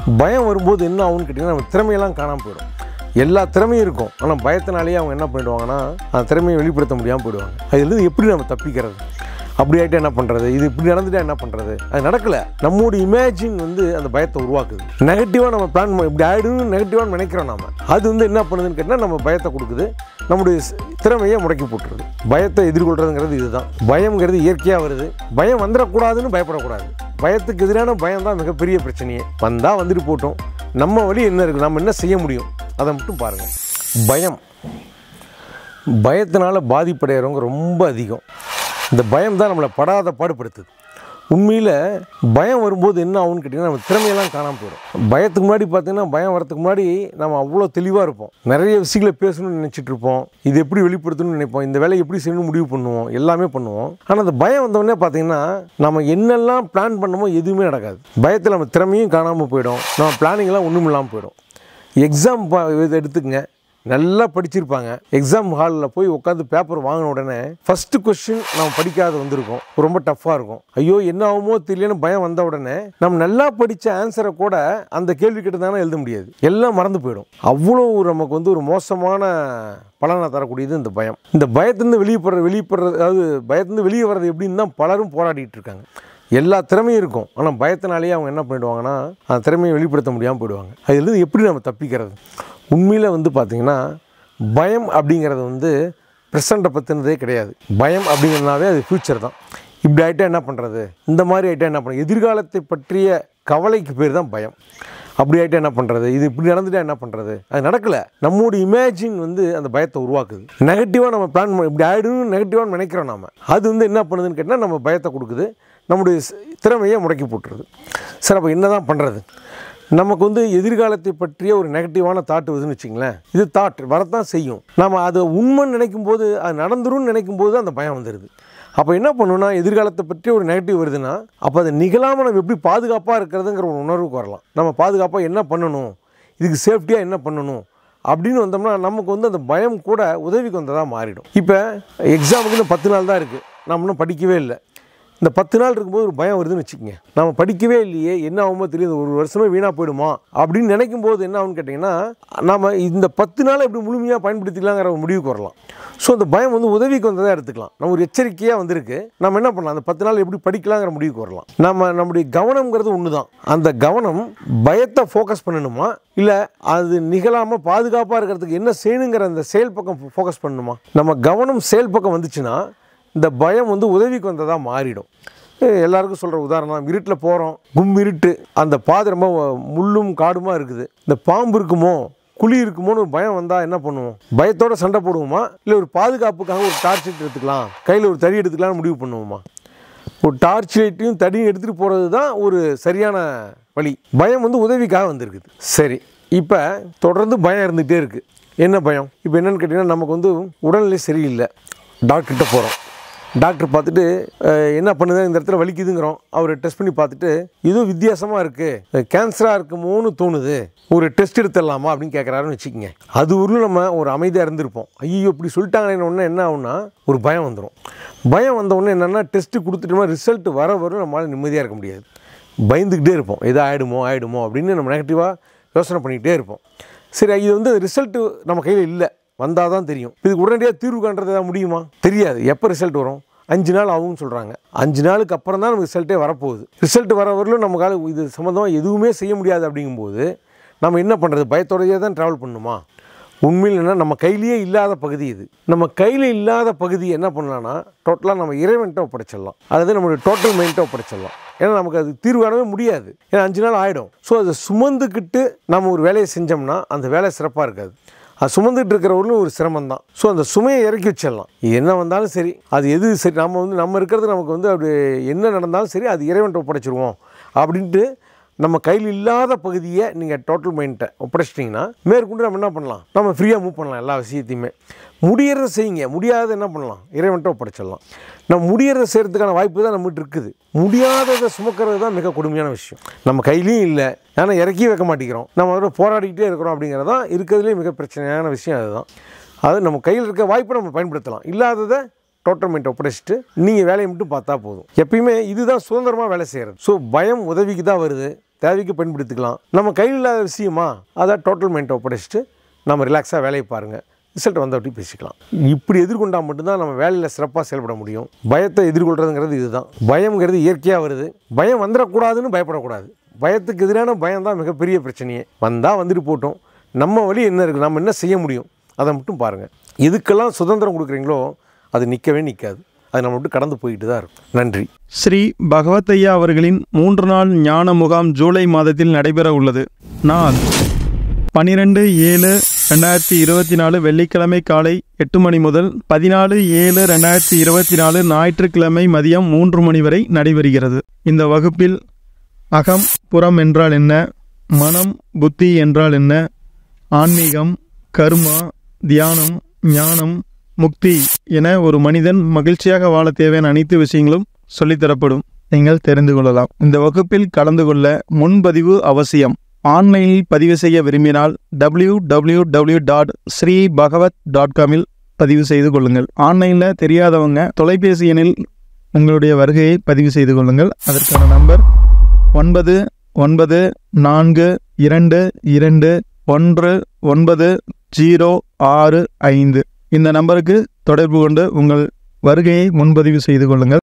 பயம் வரும்போது என்ன ஆகும்னு கேட்டிங்கன்னா நம்ம திறமையெல்லாம் காணாமல் போயிடும். எல்லா திறமையும் இருக்கும், ஆனால் பயத்தினாலேயே அவங்க என்ன பண்ணிடுவாங்கன்னா அந்த திறமையை வெளிப்படுத்த முடியாமல் போயிடுவாங்க. அதுலேருந்து எப்படி நம்ம தப்பிக்கிறது, அப்படி ஆகிட்டா என்ன பண்ணுறது, இது இப்படி நடந்துட்டா என்ன பண்ணுறது, அது நடக்கலை. நம்மளோட இமேஜின் அந்த பயத்தை உருவாக்குது. நெகட்டிவாக நம்ம பிளான் இப்படி ஆகிடுன்னு நெகட்டிவாக நினைக்கிறோம் நம்ம. அது என்ன பண்ணுதுன்னு கேட்டால் நம்ம பயத்தை கொடுக்குது, நம்முடைய திறமையை முடக்கி போட்டுருது. பயத்தை எதிர்கொள்கிறதுங்கிறது இதுதான். பயம்ங்கிறது இயற்கையாக வருது. பயம் வந்துடக்கூடாதுன்னு பயப்படக்கூடாது. பயத்துக்கு எதிரான பயம் தான் மிகப்பெரிய பிரச்சனையே. வந்தால் வந்துட்டு போட்டோம், நம்ம வழி என்ன இருக்குது, நம்ம என்ன செய்ய முடியும் அதை மட்டும் பாருங்கள். பயத்தினால பாதிப்படைகிறவங்க ரொம்ப அதிகம். இந்த பயம் தான் நம்மளை படாத பாடுபடுத்துது. உண்மையில் பயம் வரும்போது என்ன ஆகும்னு கேட்டிங்கன்னா நம்ம திறமையெல்லாம் காணாமல் போயிடும். பயத்துக்கு முன்னாடி பார்த்திங்கன்னா பயம் வரத்துக்கு முன்னாடி நம்ம அவ்வளோ தெளிவாக இருப்போம். நிறைய விஷயங்களை பேசணும்னு நினச்சிட்டு இருப்போம், இது எப்படி வெளிப்படுத்தணும்னு நினைப்போம், இந்த வேலையை எப்படி செய்யணும்னு முடிவு பண்ணுவோம், எல்லாமே பண்ணுவோம். ஆனால் அந்த பயம் வந்தோடனே பார்த்திங்கன்னா நம்ம என்னெல்லாம் பிளான் பண்ணமோ எதுவுமே நடக்காது. பயத்தில் நம்ம திறமையும் காணாமல் போயிடும், நம்ம பிளானிங்லாம் ஒன்றும் இல்லாமல் போயிடும். எக்ஸாம் எடுத்துக்கங்க, நல்லா படிச்சிருப்பாங்க. எக்ஸாம் ஹாலில் போய் உட்காந்து பேப்பர் வாங்கின உடனே ஃபஸ்ட்டு கொஸ்டின் நம்ம படிக்காத வந்திருக்கும், ரொம்ப டஃப்பாக இருக்கும். ஐயோ என்ன ஆகுமோ தெரியலன்னு பயம் வந்த உடனே நம்ம நல்லா படித்த ஆன்சரை கூட அந்த கேள்வி கிட்ட தானே எழுத முடியாது, எல்லாம் மறந்து போயிடும். அவ்வளோ நமக்கு ஒரு மோசமான பலனை தரக்கூடியது இந்த பயம். இந்த பயத்திலிருந்து வெளிப்படுறது அதாவது பயத்திலிருந்து வெளியே வர்றது எப்படின்னு தான் பலரும் போராடிட்டு இருக்காங்க. எல்லா திறமையும் இருக்கும், ஆனால் பயத்தினாலேயே அவங்க என்ன பண்ணிடுவாங்கன்னா அந்த திறமையை வெளிப்படுத்த முடியாமல் போயிடுவாங்க. அதுலேருந்து எப்படி நம்ம தப்பிக்கிறது? உண்மையில் பார்த்திங்கன்னா பயம் அப்படிங்கிறது ப்ரெசண்ட்டை பற்றினதே கிடையாது. பயம் அப்படிங்கிறதுனாவே அது ஃப்யூச்சர் தான். இப்படி ஆகிட்டா என்ன பண்ணுறது, இந்த மாதிரி ஆகிட்டா என்ன பண்ணுறது, எதிர்காலத்தை பற்றிய கவலைக்கு பேர் தான் பயம். அப்படி ஆகிட்டா என்ன பண்ணுறது, இது இப்படி நடந்துட்டா என்ன பண்ணுறது, அது நடக்கலை. நம்மளோட இமேஜின் அந்த பயத்தை உருவாக்குது. நெகட்டிவாக நம்ம பிளான் இப்படி ஆகிடுன்னு நெகட்டிவாக நினைக்கிறோம் நம்ம. அது என்ன பண்ணுதுன்னு கேட்டால் நம்ம பயத்தை கொடுக்குது, நம்முடைய திறமையை முடக்கி போட்டுருது. சார் அப்போ என்ன தான் பண்ணுறது? நமக்கு எதிர்காலத்தை பற்றிய ஒரு நெகட்டிவான தாட் வருதுன்னு வச்சிங்களேன், இது தாட் வரத்தான் செய்யும். நம்ம அதை உண்மைன்னு நினைக்கும் போது, அது நடந்துரும்னு நினைக்கும் போது அந்த பயம் வந்துடுது. அப்போ என்ன பண்ணணும்னா, எதிர்காலத்தை பற்றி ஒரு நெகட்டிவ் வருதுன்னா அப்போ அது நிகழாமல் நம்ம எப்படி பாதுகாப்பாக இருக்கிறதுங்கிற ஒரு உணர்வுக்கு வரலாம். நம்ம பாதுகாப்பாக என்ன பண்ணணும், இதுக்கு சேஃப்டியாக என்ன பண்ணணும் அப்படின்னு வந்தோம்னா நமக்கு அந்த பயம் கூட உதவிக்கு வந்ததாக மாறிடும். இப்போ எக்ஸாமுக்கு இன்னும் 10 நாள் தான் இருக்குது, நம்ம இன்னும் படிக்கவே இல்லை. இந்த 10 நாள் இருக்கும்போது ஒரு பயம் வருதுன்னு வச்சுக்கோங்க, நம்ம படிக்கவே இல்லையே என்ன ஆகுமோ தெரியுது, ஒரு வருஷமே வீணாக போயிடுமா அப்படின்னு நினைக்கும் போது என்ன ஆகுன்னு கேட்டிங்கன்னா நம்ம இந்த 10 நாளை எப்படி முழுமையாக பயன்படுத்திக்கலாங்கிற ஒரு முடிவுக்கு வரலாம். ஸோ அந்த பயம் உதவிக்கு வந்ததாக எடுத்துக்கலாம். நம்ம ஒரு எச்சரிக்கையாக வந்திருக்கு, நம்ம என்ன பண்ணலாம், அந்த 10 நாள் எப்படி படிக்கலாங்கிற முடிவுக்கு வரலாம். நம்முடைய கவனம்ங்கிறது ஒன்று தான். அந்த கவனம் பயத்தை ஃபோக்கஸ் பண்ணணுமா, இல்லை அது நிகழாமல் பாதுகாப்பாக இருக்கிறதுக்கு என்ன செய்யணுங்கிற அந்த செயல் பக்கம் ஃபோக்கஸ் பண்ணணுமா? நம்ம கவனம் செயல் பக்கம் வந்துச்சுன்னா இந்த பயம் உதவிக்கு வந்ததாக மாறிடும். எல்லாருக்கும் சொல்கிற உதாரணம், இருட்டில் போகிறோம், இருட்டு, அந்த பாதை ரொம்ப முள்ளும் காடுமா இருக்குது, இந்த பாம்பு இருக்குமோ குழி இருக்குமோன்னு ஒரு பயம் வந்தால் என்ன பண்ணுவோம்? பயத்தோடு சண்டை போடுவோமா, இல்லை ஒரு பாதுகாப்புக்காக ஒரு டார்ச் லைட் எடுத்துக்கலாம், கையில் ஒரு தடி எடுத்துக்கலாம்னு முடிவு பண்ணுவோமா? ஒரு டார்ச் லைட்டையும் தடியும் எடுத்துகிட்டு போகிறது தான் ஒரு சரியான வழி. பயம் உதவிக்காக வந்திருக்குது. சரி, இப்போ தொடர்ந்து பயம் இருந்துகிட்டே இருக்குது. என்ன பயம்? இப்போ என்னென்னு கேட்டிங்கன்னா நமக்கு உடல்நிலை சரியில்லை, டாக்டர்கிட்ட போகிறோம். டாக்டர் பார்த்துட்டு என்ன பண்ணுது, இந்த இடத்துல வலிக்குதுங்கிறோம். அவர் டெஸ்ட் பண்ணி பார்த்துட்டு இதுவும் வித்தியாசமாக இருக்குது, கேன்சராக இருக்குமோன்னு தோணுது, ஒரு டெஸ்ட் எடுத்துடலாமா அப்படின்னு கேட்குறாருன்னு வச்சுக்கோங்க. அது ஊரில் நம்ம ஒரு அமைதியாக இருந்திருப்போம். ஐயோ இப்படி சொல்லிட்டாங்கன்னு ஒன்று என்ன ஆகுனா ஒரு பயம் வந்துடும். பயம் வந்த உடனே என்னென்னா டெஸ்ட்டு கொடுத்துட்டோம்னா ரிசல்ட் வரும் நம்மளால் நிம்மதியாக இருக்க முடியாது. பயந்துக்கிட்டே இருப்போம், எதோ ஆகிடுமோ அப்படின்னு நம்ம நெகட்டிவாக யோசனை பண்ணிக்கிட்டே இருப்போம். சரி, இது ரிசல்ட்டு நம்ம கையில் இல்லை, வந்தால் தான் தெரியும். இதுக்கு உடனடியாக தீர்வு காண்றது தான் முடியுமா? தெரியாது. எப்போ ரிசல்ட் வரும்? 5 நாள் ஆகும்னு சொல்கிறாங்க. 5 நாளுக்கு அப்புறம் தான் நமக்கு ரிசல்ட்டே வரப்போகுது. ரிசல்ட் வர வரலும் நமக்கால இது சம்மந்தமாக எதுவுமே செய்ய முடியாது. அப்படிங்கும்போது நம்ம என்ன பண்ணுறது? பயத்தோடையே தான் ட்ராவல் பண்ணணுமா? உண்மையில் என்ன, நம்ம கையிலேயே இல்லாத பகுதி இது. நம்ம கையில் இல்லாத பகுதி என்ன பண்ணலான்னா டோட்டலாக நம்ம இறைவன்கிட்ட ஒப்படைச்சிடலாம், அல்லது நம்மளுடைய டோட்டல் மைண்ட்டை ஒப்படைச்சிடலாம். ஏன்னா நமக்கு அது தீர்வு காணவே முடியாது, ஏன்னா 5 நாள் ஆகிடும். ஸோ அதை சுமந்துக்கிட்டு நம்ம ஒரு வேலையை செஞ்சோம்னா அந்த வேலை சிறப்பாக இருக்காது. அது சுமந்துட்டு இருக்கிறவர்களும் ஒரு சிரமம் தான். ஸோ அந்த சுமையை இறக்கி வச்சிடலாம். என்ன வந்தாலும் சரி, அது எது சரி, நம்ம இருக்கிறது நமக்கு அப்படி என்ன நடந்தாலும் சரி அது இறைவன்கிட்ட ஒப்படைச்சிருவோம் அப்படின்ட்டு நம்ம கையில் இல்லாத பகுதியை நீங்கள் டோட்டல் மைண்ட்டை ஒப்படைச்சிட்டிங்கன்னா மேற்கொண்டு நம்ம என்ன பண்ணலாம், நம்ம ஃப்ரீயாக மூவ் பண்ணலாம். எல்லா விஷயத்தையுமே முடியறத செய்யுங்க, முடியாத என்ன பண்ணலாம், இறைவன்கிட்ட ஒப்படைச்சிடலாம். நம்ம முடியறத செய்கிறதுக்கான வாய்ப்பு தான் நம்மகிட்ட இருக்குது. முடியாததை சுமக்கிறது தான் மிக கொடுமையான விஷயம். நம்ம கையிலையும் இல்லை, ஏன்னா இறக்கி வைக்க மாட்டேங்கிறோம், நம்ம அதோட போராடிக்கிட்டே இருக்கிறோம். அப்படிங்கிறது தான் இருக்கிறதுலேயே மிக பிரச்சனையான விஷயம். அதுதான், அது நம்ம கையில் இருக்க வாய்ப்பை நம்ம பயன்படுத்தலாம், இல்லாததை டோட்டல் மைண்ட் ஒப்படைச்சிட்டு நீங்கள் வேலையை மட்டும் பார்த்தா போதும். எப்பயுமே இதுதான் சுதந்திரமாக வேலை செய்கிறது. ஸோ பயம் உதவிக்கு தான் வருது, தேவைக்கு பயன்படுத்திக்கலாம். நம்ம கையில் இல்லாத விஷயமா அதை டோட்டல் மைண்டை ஒப்படைச்சிட்டு நம்ம ரிலாக்ஸாக வேலையை பாருங்கள், ரிசல்ட் வந்தவட்டி பேசிக்கலாம். இப்படி எதிர்கொண்டால் மட்டும்தான் நம்ம வேலையில் சிறப்பாக செயல்பட முடியும். பயத்தை எதிர்கொள்கிறதுங்கிறது இதுதான். பயம்ங்கிறது இயற்கையாக வருது. பயம் வந்துடக்கூடாதுன்னு பயப்படக்கூடாது. பயத்துக்கு எதிரான பயம் தான் மிகப்பெரிய பிரச்சனையே. வந்தால் வந்துட்டு போட்டோம், நம்ம வழி என்ன இருக்குது, நம்ம என்ன செய்ய முடியும் அதை மட்டும் பாருங்கள். எதுக்கெல்லாம் சுதந்திரம் கொடுக்குறீங்களோ அது நிற்கவே நிற்காது. அது நம்ம விட்டு கடந்து போயிட்டு தான் இருக்கும். நன்றி. ஸ்ரீ பகவத் ஐயா அவர்களின் 3 நாள் ஞான முகாம் ஜூலை மாதத்தில் நடைபெற உள்ளது. நாள் 12/7/2024 வெள்ளிக்கிழமை காலை 8 மணி முதல் 14/7/2024 ஞாயிற்றுக்கிழமை மதியம் 3 மணி வரை நடைபெறுகிறது. இந்த வகுப்பில் அகம் புறம் என்றால் என்ன, மனம் புத்தி என்றால் என்ன, ஆன்மீகம், கர்மா, தியானம், ஞானம், முக்தி என ஒரு மனிதன் மகிழ்ச்சியாக வாழ தேவையான அனைத்து விஷயங்களும் சொல்லித்தரப்படும். நீங்கள் தெரிந்து கொள்ளலாம். இந்த வகுப்பில் கலந்து கொள்ள முன்பதிவு அவசியம். ஆன்லைனில் பதிவு செய்ய விரும்பினால் www.sreebhagavat.com பதிவு செய்து கொள்ளுங்கள். ஆன்லைனில் தெரியாதவங்க தொலைபேசி எண்ணில் உங்களுடைய வருகையை பதிவு செய்து கொள்ளுங்கள். அதற்கான நம்பர் 9942219065. இந்த நம்பருக்கு தொடர்பு கொண்டு உங்கள் வருகையை முன்பதிவு செய்து கொள்ளுங்கள்.